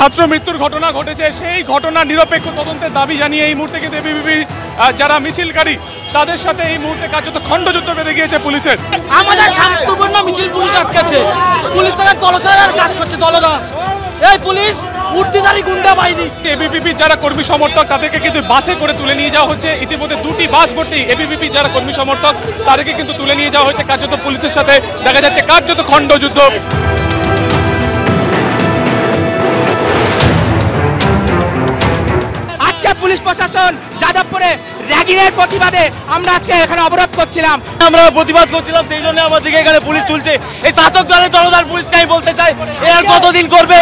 ছাত্র মৃত্যুর ঘটনা ঘটেছে, সেই ঘটনার নিরপেক্ষ তদন্তের দাবি জানিয়ে এই মুহূর্তে কিন্তু এবিভিপি যারা মিছিলকারী তাদের সাথে এই মুহূর্তে কার্যত খণ্ডযুদ্ধ বেঁধে গিয়েছে পুলিশের। আমাদের শান্তিপূর্ণ মিছিল পুলিশ আটকেছে, পুলিশ তাদের দলছাড়ার কাজ করছে, দলদাস। এই পুলিশ উর্দিদারি গুন্ডা বাহিনী। এবিভিপি যারা কর্মী সমর্থক তাদেরকে কিন্তু বাসে করে তুলে নিয়ে যাওয়া হচ্ছে। ইতিমধ্যে দুটি বাস ভর্তি এবিভিপি যারা কর্মী সমর্থক তাদেরকে কিন্তু তুলে নিয়ে যাওয়া হয়েছে কার্যত পুলিশের সাথে। দেখা যাচ্ছে কার্যত খণ্ডযুদ্ধ। আজকে পুলিশ প্রশাসন যাদবপুরে র্যাগিংয়ের প্রতিবাদে আমরা আজকে এখানে অবরোধ করছিলাম, আমরা প্রতিবাদ করছিলাম, সেই জন্য আমাদেরকে এখানে পুলিশ তুলছে। এই শাসক দলের জনতার পুলিশকে আমি বলতে চাই, এর কতদিন করবে?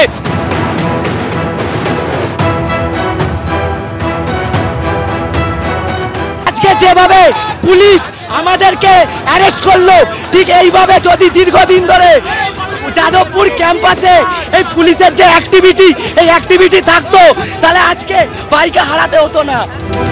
আজকে যেভাবে পুলিশ আমাদেরকে অ্যারেস্ট করলো, ঠিক এইভাবে যদি দীর্ঘদিন ধরে যাদবপুর ক্যাম্পাসে এই পুলিশের যে অ্যাক্টিভিটি থাকতো, তাহলে আজকে বাইকে হারাতে হতো না।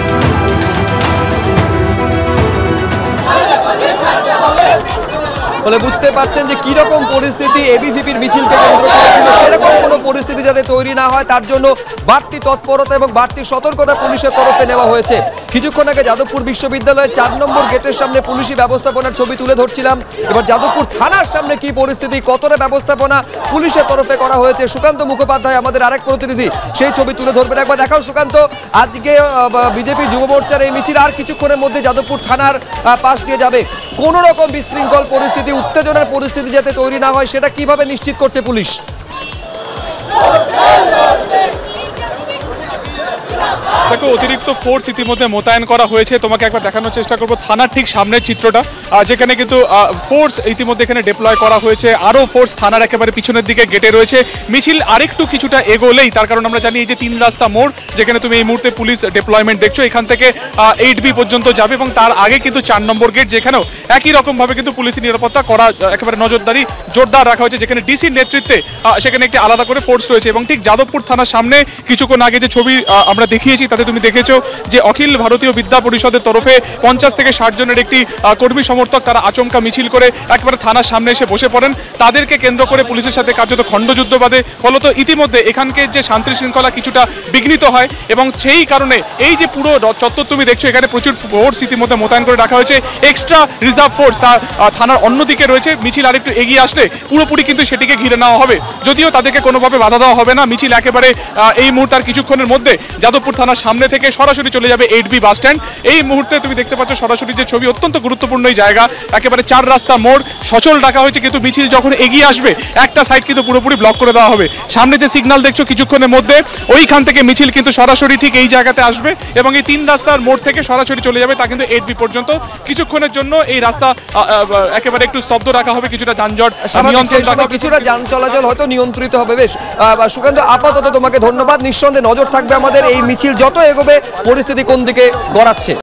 ফলে বুঝতে পারছেন যে কিরকম পরিস্থিতি এবিভিপির মিছিলকে কেন্দ্র করেছিল, সেরকম কোনো পরিস্থিতি যাতে তৈরি না হয় তার জন্য বাড়তি তৎপরতা এবং বাড়তি সতর্কতা পুলিশের তরফে নেওয়া হয়েছে। কিছুক্ষণ আগে যাদবপুর বিশ্ববিদ্যালয়ের 4 নম্বর গেটের সামনে পুলিশি ব্যবস্থাপনার ছবি তুলে ধরছিলাম। এবার যাদবপুর থানার সামনে কি পরিস্থিতি, কতটা ব্যবস্থাপনা পুলিশের তরফে করা হয়েছে, সুকান্ত মুখোপাধ্যায় আমাদের আরেক প্রতিনিধি সেই ছবি তুলে ধরবেন। একবার দেখাও সুকান্ত, আজকে বিজেপি যুব মোর্চার এই মিছিল আর কিছুক্ষণের মধ্যে যাদবপুর থানার পাশ দিয়ে যাবে। কোনো রকম বিশৃঙ্খল পরিস্থিতি, উত্তেজনার পরিস্থিতি যাতে তৈরি না হয় সেটা কিভাবে নিশ্চিত করছে পুলিশ? দেখো, অতিরিক্ত ফোর্স ইতিমধ্যে মোতায়েন করা হয়েছে। তোমাকে একবার দেখানোর চেষ্টা করবো থানার ঠিক সামনের চিত্রটা, যেখানে কিন্তু ফোর্স ইতিমধ্যে এখানে ডিপ্লয় করা হয়েছে। আরও ফোর্স থানার একেবারে পিছনের দিকে গেটে রয়েছে। মিছিল আরেকটু কিছুটা এগোলেই, তার কারণ আমরা জানি এই যে 3 রাস্তা মোড় যেখানে তুমি এই মুহূর্তে পুলিশ ডিপ্লয়মেন্ট দেখছো, এখান থেকে 8B পর্যন্ত যাবে এবং তার আগে কিন্তু 4 নম্বর গেট, যেখানেও একই রকমভাবে কিন্তু পুলিশের নিরাপত্তা করা একেবারে নজরদারি জোরদার রাখা হয়েছে, যেখানে ডিসির নেতৃত্বে সেখানে একটি আলাদা করে ফোর্স রয়েছে। এবং ঠিক যাদবপুর থানার সামনে কিছুক্ষণ আগে যে ছবি আমরা দেখিয়েছি তাতে তুমি দেখেছো যে অখিল ভারতীয় বিদ্যা পরিষদের তরফে 50 থেকে 60 জনের একটি কর্মী সমর্থক তারা আচমকা মিছিল করে একেবারে থানার সামনে এসে বসে পড়েন। তাদেরকে কেন্দ্র করে পুলিশের সাথে কার্যত খণ্ডযুদ্ধ বাধে। ফলত ইতিমধ্যে এখানকার যে শান্তি শৃঙ্খলা কিছুটা বিঘ্নিত হয় এবং সেই কারণে এই যে পুরো চত্বর তুমি দেখছো এখানে প্রচুর ফোর্স ইতিমধ্যে মোতায়েন করে রাখা হয়েছে। এক্সট্রা রিজার্ভ ফোর্স তা থানার অন্যদিকে রয়েছে। মিছিল আরেকটু এগিয়ে আসলে পুরোপুরি কিন্তু সেটিকে ঘিরে নেওয়া হবে, যদিও তাদেরকে কোনোভাবে বাধা দেওয়া হবে না। মিছিল একেবারে এই মুহূর্তে আর কিছুক্ষণের মধ্যে যাদবপুর থানার সামনে থেকে সরাসরি চলে যাবে 8B বাস স্ট্যান্ড। এই মুহূর্তে তুমি দেখতে পাচ্ছ সরাসরি যে ছবি, অত্যন্ত গুরুত্বপূর্ণ এই জায়গা, একেবারে 4 রাস্তা মোড় সচল রাখা হয়েছে, কিন্তু মিছিল যখন এগিয়ে আসবে একটা সাইড কিন্তু পুরোপুরি ব্লক করে দেওয়া হবে। সামনে যে সিগন্যাল দেখছো কিছুক্ষণের মধ্যে, ওইখান থেকে মিছিল কিন্তু সরাসরি ঠিক এই জায়গাতে আসবে এবং এই 3 রাস্তার মোড় থেকে সরাসরি চলে যাবে তা কিন্তু 8B পর্যন্ত। কিছুক্ষণের জন্য এই রাস্তা একেবারে একটু স্তব্ধ রাখা হবে, কিছুটা যানজট নিয়ন্ত্রণ রাখা হবে, কিছুটা যান চলাচল হয়তো নিয়ন্ত্রিত হবে। বেশ সুকান্ত, আপাতত তোমাকে ধন্যবাদ। নিঃসন্দেহে নজর থাকবে আমাদের এই মিছিল যত এগোবে পরিস্থিতি কোন দিকে গড়াচ্ছে।